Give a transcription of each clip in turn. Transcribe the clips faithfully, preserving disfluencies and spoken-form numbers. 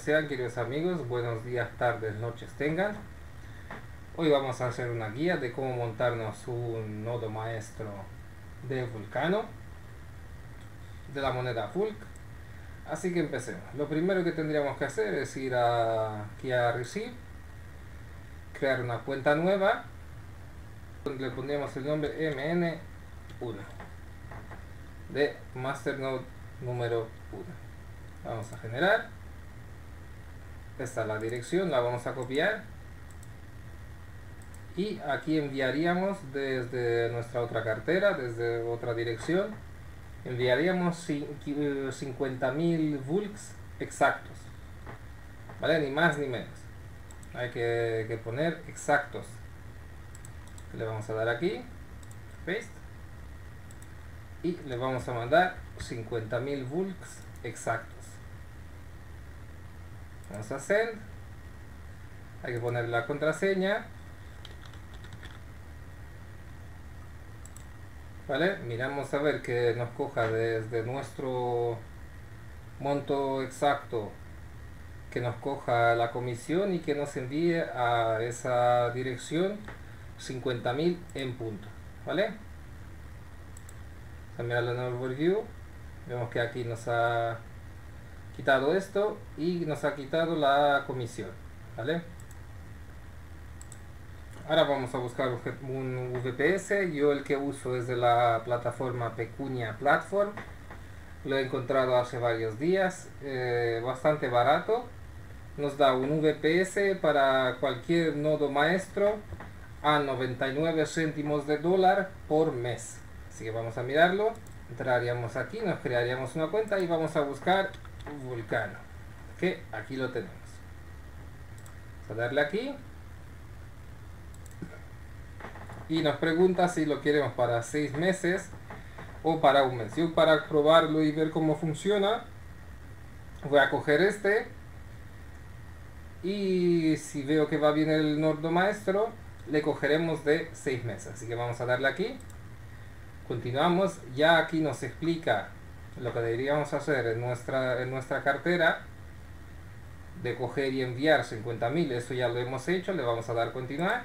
sean, queridos amigos? Buenos días, tardes, noches tengan. Hoy vamos a hacer una guía de cómo montarnos un nodo maestro de Vulcano, de la moneda Vulc. Así que empecemos. Lo primero que tendríamos que hacer es ir a, aquí a Receive, crear una cuenta nueva, donde le pondríamos el nombre M N uno de Masternode número uno. Vamos a generar. Esta es la dirección, la vamos a copiar y aquí enviaríamos desde nuestra otra cartera, desde otra dirección, enviaríamos cincuenta mil vulcs exactos, ¿vale? Ni más ni menos, hay que, que poner exactos. Le vamos a dar aquí paste y le vamos a mandar cincuenta mil vulcs exactos. Vamos a send, hay que poner la contraseña, ¿vale? Miramos a ver que nos coja desde nuestro monto exacto, que nos coja la comisión y que nos envíe a esa dirección cincuenta mil en punto, ¿vale? Vamos a mirar en el overview, vemos que aquí nos ha quitado esto y nos ha quitado la comisión, ¿vale? Ahora vamos a buscar un V P S. Yo el que uso es de la plataforma Pecunia Platform, lo he encontrado hace varios días, eh, bastante barato, nos da un V P S para cualquier nodo maestro a noventa y nueve céntimos de dólar por mes. Así que vamos a mirarlo, entraríamos aquí, nos crearíamos una cuenta y vamos a buscar Vulcano, que aquí lo tenemos. Vamos a darle aquí y nos pregunta si lo queremos para seis meses o para un mes. Yo, para probarlo y ver cómo funciona, voy a coger este y si veo que va bien el nodo maestro, le cogeremos de seis meses. Así que vamos a darle aquí, continuamos. Ya aquí nos explica lo que deberíamos hacer en nuestra, en nuestra cartera, de coger y enviar cincuenta mil. Eso ya lo hemos hecho, le vamos a dar continuar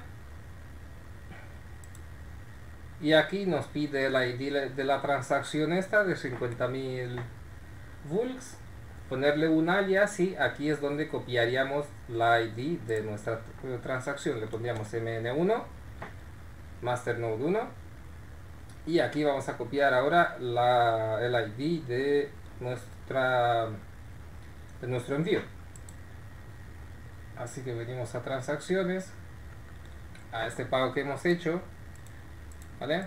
y aquí nos pide el I D de la transacción esta de cincuenta mil vulcs, ponerle un alias y aquí es donde copiaríamos la I D de nuestra transacción. Le pondríamos M N uno Masternode uno y aquí vamos a copiar ahora la, el I D de nuestra de nuestro envío. Así que venimos a transacciones, a este pago que hemos hecho, ¿vale?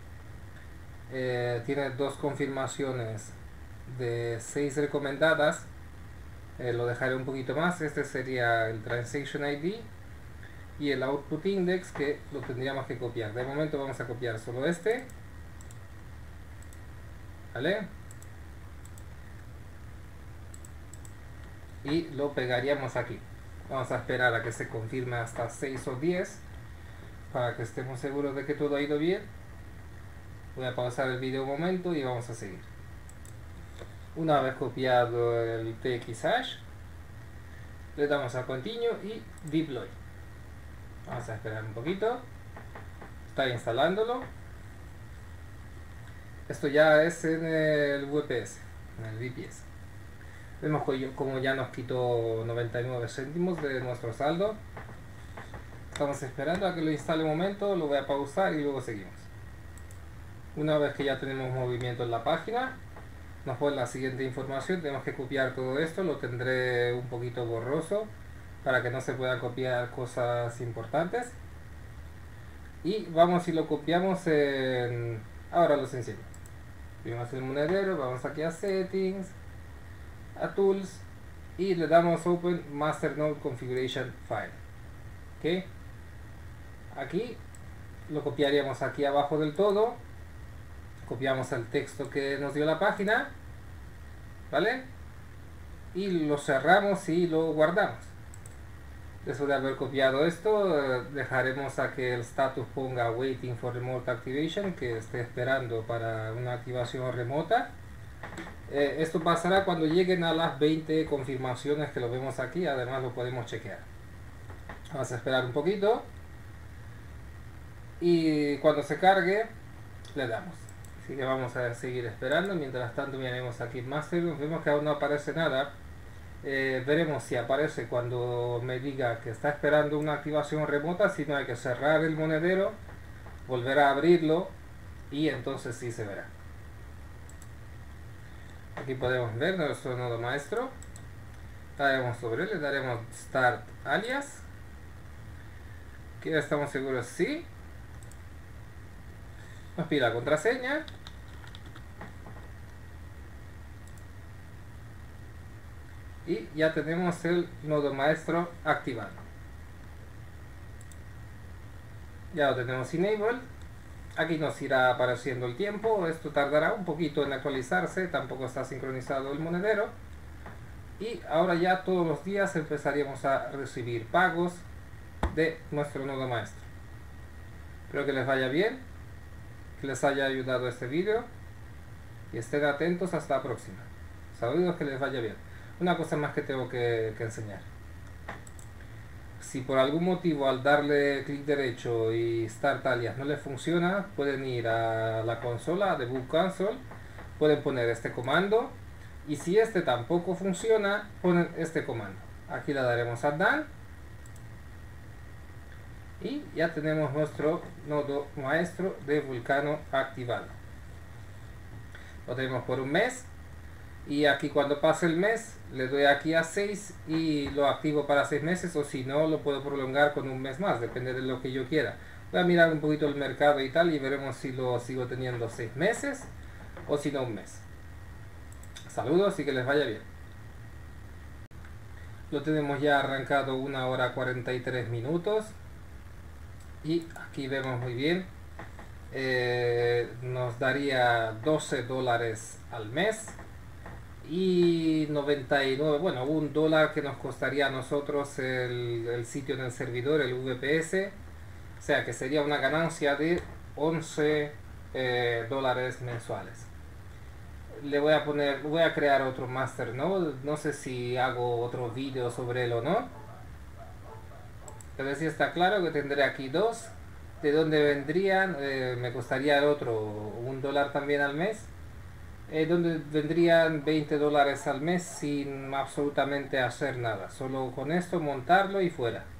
Eh, tiene dos confirmaciones de seis recomendadas, eh, lo dejaré un poquito más. Este sería el transaction I D y el output index, que lo tendríamos que copiar. De momento vamos a copiar solo este, ¿vale? Y lo pegaríamos aquí. Vamos a esperar a que se confirme hasta seis o diez para que estemos seguros de que todo ha ido bien. Voy a pausar el video un momento y vamos a seguir. Una vez copiado el T X hash, le damos a continue y deploy. Vamos a esperar un poquito, está instalándolo. Esto ya es en el V P S, en el V P S. Vemos como ya nos quitó noventa y nueve céntimos de nuestro saldo. Estamos esperando a que lo instale un momento, lo voy a pausar y luego seguimos. Una vez que ya tenemos movimiento en la página, nos pone la siguiente información. Tenemos que copiar todo esto, lo tendré un poquito borroso para que no se puedan copiar cosas importantes. Y vamos y lo copiamos en... ahora los enseño. Vamos el monedero, vamos aquí a Settings, a Tools y le damos Open Masternode Configuration File. ¿Ok? Aquí lo copiaríamos aquí abajo del todo, copiamos el texto que nos dio la página, ¿vale? Y lo cerramos y lo guardamos. Después de haber copiado esto, dejaremos a que el status ponga Waiting for Remote Activation, que esté esperando para una activación remota. Eh, esto pasará cuando lleguen a las veinte confirmaciones que lo vemos aquí, además lo podemos chequear. Vamos a esperar un poquito y cuando se cargue le damos. Así que vamos a seguir esperando. Mientras tanto miraremos aquí Master, vemos que aún no aparece nada. Eh, veremos si aparece cuando me diga que está esperando una activación remota. Si no, hay que cerrar el monedero, volver a abrirlo y entonces sí se verá. Aquí podemos ver nuestro nodo maestro. Daremos sobre él, le daremos Start Alias. Que ya estamos seguros sí. Nos pide la contraseña. Y ya tenemos el nodo maestro activado. Ya lo tenemos enable. Aquí nos irá apareciendo el tiempo. Esto tardará un poquito en actualizarse. Tampoco está sincronizado el monedero. Y ahora ya todos los días empezaríamos a recibir pagos de nuestro nodo maestro. Espero que les vaya bien, que les haya ayudado este vídeo y estén atentos hasta la próxima. Saludos, que les vaya bien. Una cosa más que tengo que, que enseñar. Si por algún motivo al darle clic derecho y Start Alias no les funciona, pueden ir a la consola, Debug Console, pueden poner este comando y si este tampoco funciona, ponen este comando. Aquí le daremos a Done y ya tenemos nuestro nodo maestro de Vulcano activado. Lo tenemos por un mes y aquí cuando pase el mes le doy aquí a seis y lo activo para seis meses, o si no lo puedo prolongar con un mes más, depende de lo que yo quiera. Voy a mirar un poquito el mercado y tal y veremos si lo sigo teniendo seis meses o si no un mes. Saludos y que les vaya bien. Lo tenemos ya arrancado una hora cuarenta y tres minutos y aquí vemos muy bien. Eh, nos daría doce dólares al mes y noventa y nueve, bueno, un dólar que nos costaría a nosotros el, el sitio en el servidor, el V P S, o sea que sería una ganancia de once eh, dólares mensuales. Le voy a poner, voy a crear otro master node, no sé si hago otro vídeo sobre él o no, pero sí está claro que tendré aquí dos. De dónde vendrían, eh, me costaría el otro un dólar también al mes, eh, donde vendrían veinte dólares al mes sin absolutamente hacer nada, solo con esto montarlo y fuera.